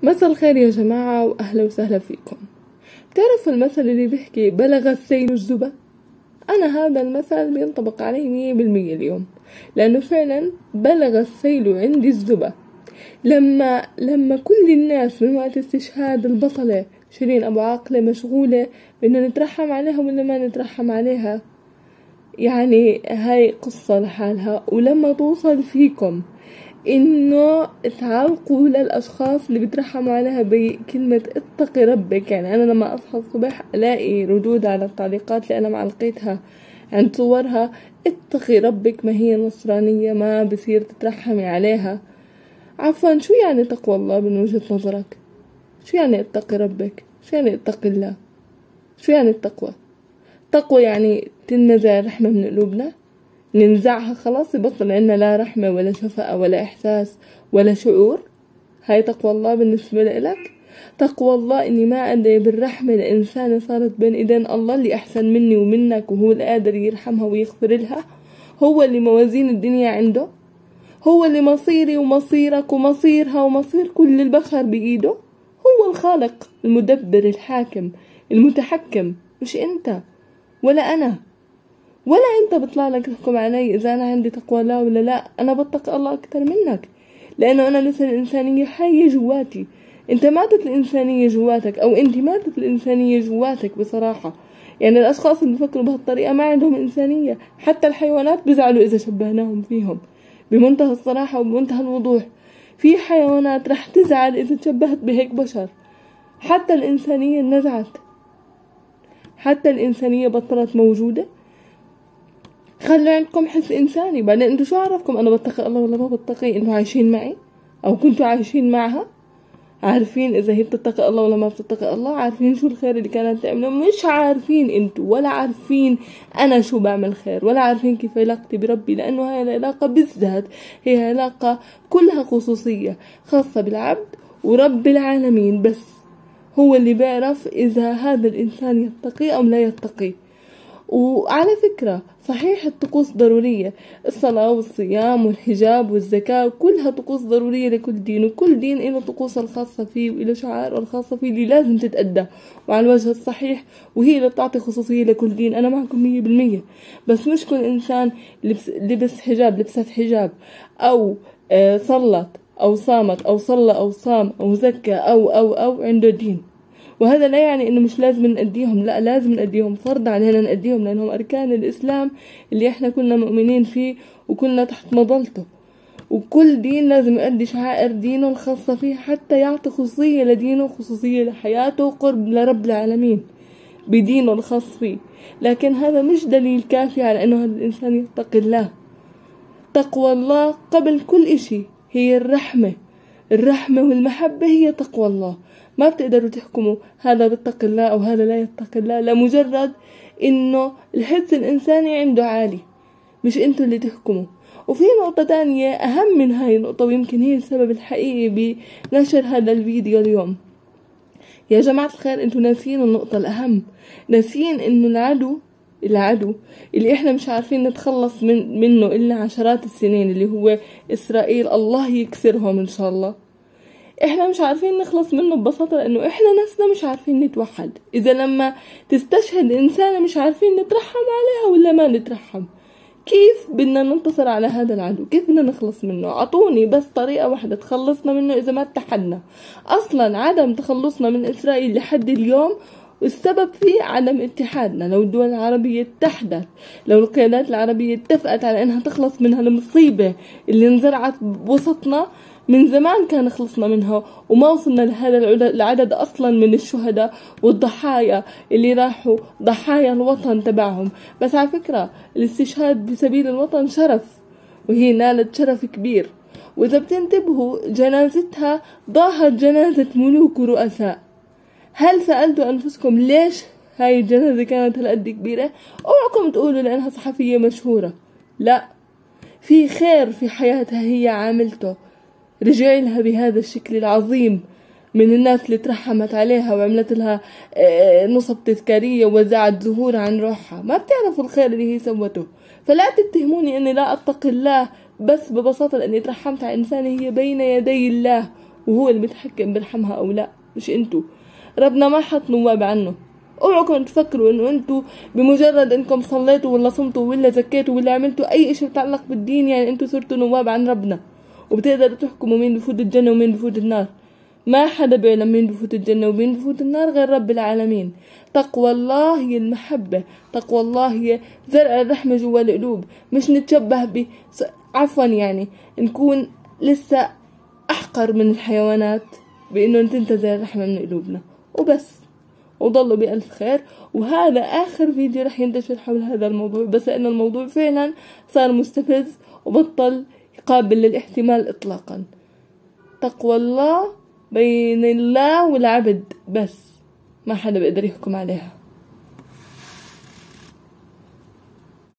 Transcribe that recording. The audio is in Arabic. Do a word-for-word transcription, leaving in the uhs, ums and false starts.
مساء الخير يا جماعة وأهلا وسهلا فيكم. بتعرفوا المثل اللي بيحكي بلغ السيل الجبة؟ أنا هذا المثل بينطبق علي مية بالمية اليوم، لأنه فعلا بلغ السيل عندي الجبة. لما لما كل الناس من وقت استشهاد البطلة شيرين أبو عاقلة مشغولة بأنه نترحم عليها ولا ما نترحم عليها، يعني هاي قصة لحالها. ولما توصل فيكم انه تعلقوا للاشخاص اللي بترحموا عليها بكلمة اتقي ربك، يعني انا لما اصحى الصبح الاقي ردود على التعليقات اللي انا معلقيتها عند صورها اتقي ربك، ما هي نصرانية ما بصير تترحمي عليها. عفوا، شو يعني تقوى الله من وجهة نظرك؟ شو يعني اتقي ربك؟ شو يعني اتقي الله؟ شو يعني التقوى؟ تقوى يعني تنزع الرحمة من قلوبنا، ننزعها خلاص يبطل عنا لا رحمة ولا شفقة ولا إحساس ولا شعور. هاي تقوى الله بالنسبة لك؟ تقوى الله إني ما أدري بالرحمة الإنسانة صارت بين إيدين الله اللي أحسن مني ومنك، وهو اللي قادر يرحمها ويغفر لها، هو اللي موازين الدنيا عنده، هو اللي مصيري ومصيرك ومصيرها ومصير كل البشر بإيده، هو الخالق المدبر الحاكم المتحكم، مش أنت ولا أنا ولا انت بطلع لك تحكم علي اذا انا عندي تقوى الله ولا لا. انا بتقي الله اكتر منك، لانه انا لسه الانسانية حية جواتي. انت ماتت الانسانية جواتك، او انت ماتت الانسانية جواتك بصراحة. يعني الاشخاص اللي بفكروا بهالطريقة ما عندهم انسانية. حتى الحيوانات بيزعلوا اذا شبهناهم فيهم، بمنتهى الصراحة وبمنتهى الوضوح. في حيوانات رح تزعل اذا تشبهت بهيك بشر. حتى الانسانية نزعت، حتى الانسانية بطلت موجودة. خلوا عندكم حس إنساني. بعدين انتوا شو عرفكم أنا بتقي الله ولا ما بتقي؟ انتوا عايشين معي أو كنتوا عايشين معها، عارفين إذا هي بتتقي الله ولا ما بتتقي الله، عارفين شو الخير اللي كانت تعمله. مش عارفين انتوا، ولا عارفين أنا شو بعمل خير، ولا عارفين كيف علاقتي بربي، لأنه هاي العلاقة بالذات هي علاقة كلها خصوصية خاصة بالعبد ورب العالمين. بس هو اللي بيعرف إذا هذا الإنسان يتقي أو لا يتقي. وعلى فكرة صحيح الطقوس ضرورية، الصلاة والصيام والحجاب والزكاة كلها طقوس ضرورية لكل دين، وكل دين له طقوس الخاصة فيه وله شعائر الخاصة فيه اللي لازم تتأدى وعلى الوجه الصحيح، وهي اللي بتعطي خصوصية لكل دين. أنا معكم مية بالمية. بس مش كل إنسان لبس, لبس حجاب لبست حجاب أو آه صلت أو صامت أو صلى أو صام أو زكى أو أو أو عنده دين. وهذا لا يعني انه مش لازم نأديهم، لا لازم نأديهم، فرض علينا نأديهم، لانهم اركان الاسلام اللي احنا كنا مؤمنين فيه وكنا تحت مظلته. وكل دين لازم يؤدي شعائر دينه الخاصة فيه حتى يعطي خصوصية لدينه، خصوصية لحياته، وقرب لرب العالمين بدينه الخاص فيه. لكن هذا مش دليل كافي على انه هذا الانسان يتقي الله. تقوى الله قبل كل اشي هي الرحمة. الرحمة والمحبة هي تقوى الله. ما بتقدروا تحكموا هذا بيتقي الله او هذا لا يتقي الله لمجرد انه الحس الانساني عنده عالي، مش انتوا اللي تحكموا. وفي نقطة تانية اهم من هاي النقطة، ويمكن هي السبب الحقيقي بنشر هذا الفيديو اليوم. يا جماعة الخير، انتوا ناسين النقطة الاهم، ناسين انه العدو العدو اللي احنا مش عارفين نتخلص من منه الا عشرات السنين، اللي هو اسرائيل، الله يكسرهم ان شاء الله. احنا مش عارفين نخلص منه ببساطة لانه احنا نفسنا مش عارفين نتوحد. اذا لما تستشهد انسانة مش عارفين نترحم عليها ولا ما نترحم، كيف بدنا ننتصر على هذا العدو؟ كيف بدنا نخلص منه؟ اعطوني بس طريقة واحدة تخلصنا منه اذا ما اتحدنا. اصلا عدم تخلصنا من اسرائيل لحد اليوم والسبب فيه عدم اتحادنا. لو الدول العربية اتحدت، لو القيادات العربية اتفقت على انها تخلص من هالمصيبة اللي انزرعت بوسطنا، من زمان كان خلصنا منها وما وصلنا لهذا العدد أصلا من الشهداء والضحايا اللي راحوا ضحايا الوطن تبعهم. بس على فكرة الاستشهاد بسبيل الوطن شرف، وهي نالت شرف كبير. وإذا بتنتبهوا جنازتها ضاهت جنازة ملوك ورؤساء. هل سألتوا أنفسكم ليش هاي الجنازة كانت هالقد كبيرة؟ اوعكم تقولوا لأنها صحفية مشهورة، لا، في خير في حياتها هي عاملته رجع لها بهذا الشكل العظيم من الناس اللي ترحمت عليها وعملت لها نصب تذكارية ووزعت زهور عن روحها. ما بتعرفوا الخير اللي هي سوته. فلا تتهموني اني لا اتقي الله بس ببساطة لاني ترحمت على انسانة هي بين يدي الله وهو اللي بيتحكم برحمها أو لا، مش انتو. ربنا ما حط نواب عنه. اوعكم تفكروا انه انتو بمجرد انكم صليتوا ولا صمتوا ولا زكيتوا ولا عملتوا اي اشي يتعلق بالدين يعني انتو صرتوا نواب عن ربنا وبتقدروا تحكموا مين بفوت الجنة ومين بفوت النار. ما حدا بيعلم مين بفوت الجنة ومين بفوت النار غير رب العالمين. تقوى الله هي المحبة، تقوى الله هي زرع الرحمة جوا القلوب، مش نتشبه ب عفوا يعني نكون لسه أحقر من الحيوانات بأنه تنتزع الرحمة من قلوبنا وبس. وضلوا بألف خير. وهذا آخر فيديو رح ينتشر حول هذا الموضوع، بس لأن الموضوع فعلا صار مستفز وبطل قابل للاحتمال إطلاقا. تقوى الله بين الله والعبد بس، ما حدا بيقدر يحكم عليها.